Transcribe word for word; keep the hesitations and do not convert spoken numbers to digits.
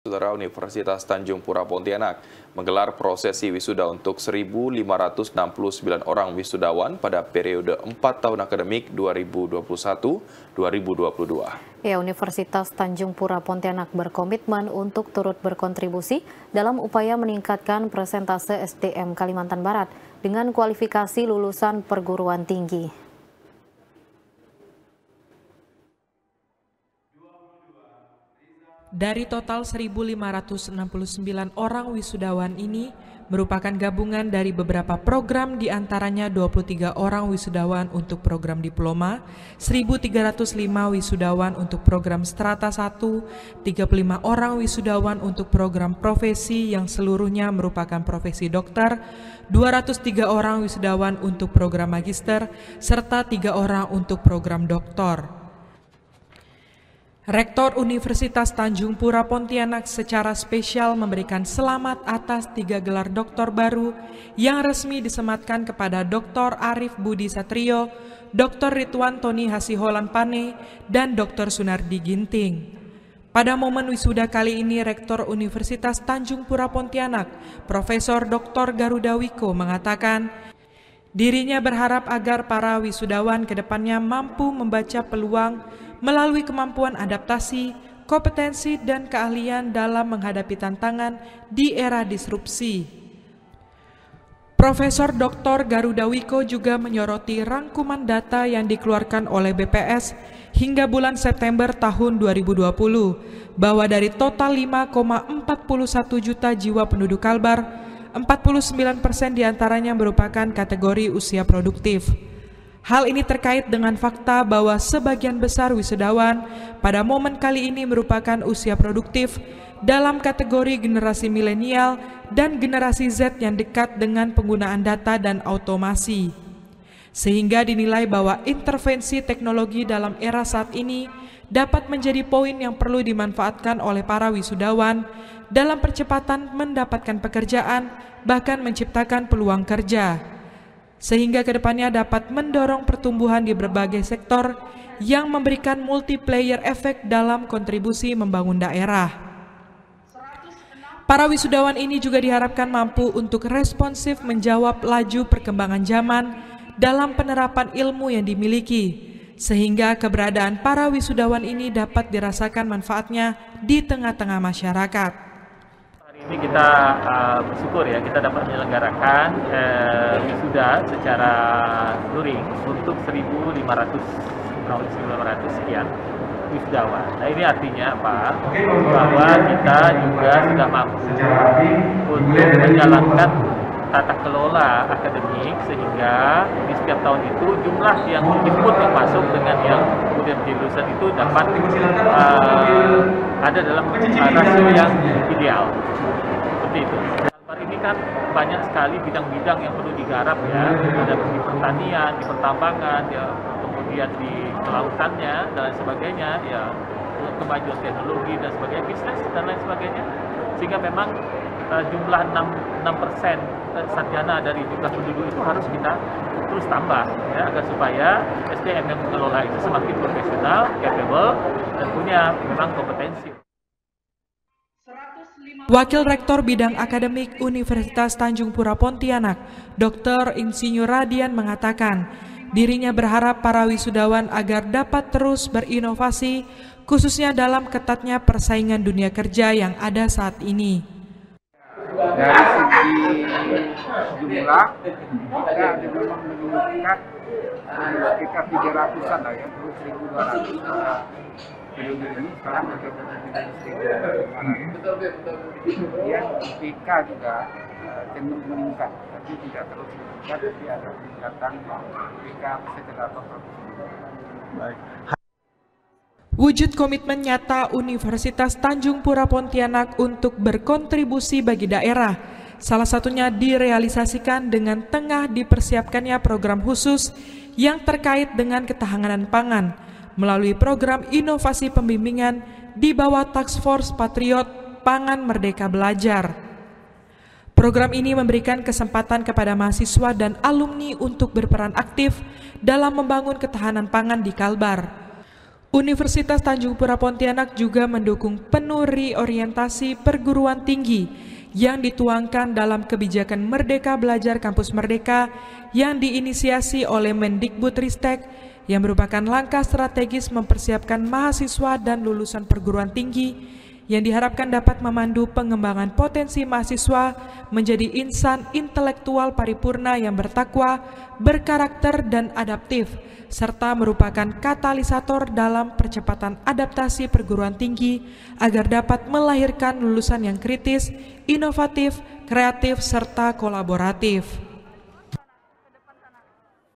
Saudara, Universitas Tanjung Pura Pontianak menggelar prosesi wisuda untuk seribu lima ratus enam puluh sembilan orang wisudawan pada periode empat tahun akademik dua ribu dua puluh satu dua ribu dua puluh dua. Ya, Universitas Tanjung Pura Pontianak berkomitmen untuk turut berkontribusi dalam upaya meningkatkan persentase S D M Kalimantan Barat dengan kualifikasi lulusan perguruan tinggi. Dari total seribu lima ratus enam puluh sembilan orang wisudawan ini merupakan gabungan dari beberapa program, diantaranya dua puluh tiga orang wisudawan untuk program diploma, seribu tiga ratus lima wisudawan untuk program strata satu, tiga puluh lima orang wisudawan untuk program profesi yang seluruhnya merupakan profesi dokter, dua ratus tiga orang wisudawan untuk program magister, serta tiga orang untuk program doktor. Rektor Universitas Tanjung Pura Pontianak secara spesial memberikan selamat atas tiga gelar doktor baru yang resmi disematkan kepada Doktor Arif Budi Satrio, Doktor Ridwan Tony Hasiholan Pane, dan Doktor Sunardi Ginting. Pada momen wisuda kali ini, Rektor Universitas Tanjung Pura Pontianak, Profesor Doktor Garuda Wiko mengatakan, dirinya berharap agar para wisudawan kedepannya mampu membaca peluang melalui kemampuan adaptasi, kompetensi, dan keahlian dalam menghadapi tantangan di era disrupsi. Profesor Doktor Garuda Wiko juga menyoroti rangkuman data yang dikeluarkan oleh B P S hingga bulan September tahun dua ribu dua puluh, bahwa dari total lima koma empat satu juta jiwa penduduk Kalbar, empat puluh sembilan persen diantaranya merupakan kategori usia produktif. Hal ini terkait dengan fakta bahwa sebagian besar wisudawan pada momen kali ini merupakan usia produktif dalam kategori generasi milenial dan generasi Z yang dekat dengan penggunaan data dan automasi. Sehingga dinilai bahwa intervensi teknologi dalam era saat ini dapat menjadi poin yang perlu dimanfaatkan oleh para wisudawan dalam percepatan mendapatkan pekerjaan, bahkan menciptakan peluang kerja, sehingga kedepannya dapat mendorong pertumbuhan di berbagai sektor yang memberikan multiplayer efek dalam kontribusi membangun daerah. Para wisudawan ini juga diharapkan mampu untuk responsif menjawab laju perkembangan zaman dalam penerapan ilmu yang dimiliki, sehingga keberadaan para wisudawan ini dapat dirasakan manfaatnya di tengah-tengah masyarakat. Ini kita uh, bersyukur ya, kita dapat menyelenggarakan uh, wisuda secara luring untuk seribu lima ratus sekian wisudawan. Nah, ini artinya apa? Bahwa kita juga sudah mampu untuk menjalankan tata kelola akademik, sehingga di setiap tahun itu jumlah yang input yang masuk dengan yang kemudian menjadi lulusan itu dapat uh, ada dalam uh, rasio yang ideal. Seperti itu. Kalbar ini kan banyak sekali bidang-bidang yang perlu digarap ya, ada di pertanian, di pertambangan, ya, kemudian di kelautannya dan lain sebagainya, ya, kemajuan teknologi dan sebagainya, bisnis dan lain sebagainya, sehingga memang uh, jumlah enam persen sarjana dari jumlah penduduk itu harus kita terus tambah ya, agar supaya S D M yang mengelola itu semakin profesional, capable, dan punya memang kompetensi. Wakil Rektor Bidang Akademik Universitas Tanjung Pura Pontianak, Doktor Insinyur Radian mengatakan, dirinya berharap para wisudawan agar dapat terus berinovasi, khususnya dalam ketatnya persaingan dunia kerja yang ada saat ini. Dari segi jumlah, kita ada memang meningkat sekitar tiga ratusan lah ya, terus seribu dua ratus. Periode ini sekarang sudah berada di seribu lima ratus. Kemudian I P K juga cenderung meningkat, tapi tidak terus meningkat, tapi ada peningkatan I P K secara total. Baik. Wujud komitmen nyata Universitas Tanjung Pura Pontianak untuk berkontribusi bagi daerah, salah satunya direalisasikan dengan tengah dipersiapkannya program khusus yang terkait dengan ketahanan pangan melalui program inovasi pembimbingan di bawah Task Force Patriot Pangan Merdeka Belajar. Program ini memberikan kesempatan kepada mahasiswa dan alumni untuk berperan aktif dalam membangun ketahanan pangan di Kalbar. Universitas Tanjung Pura Pontianak juga mendukung penuh reorientasi perguruan tinggi yang dituangkan dalam kebijakan Merdeka Belajar Kampus Merdeka yang diinisiasi oleh Mendikbudristek yang merupakan langkah strategis mempersiapkan mahasiswa dan lulusan perguruan tinggi yang diharapkan dapat memandu pengembangan potensi mahasiswa menjadi insan intelektual paripurna yang bertakwa, berkarakter dan adaptif, serta merupakan katalisator dalam percepatan adaptasi perguruan tinggi agar dapat melahirkan lulusan yang kritis, inovatif, kreatif, serta kolaboratif.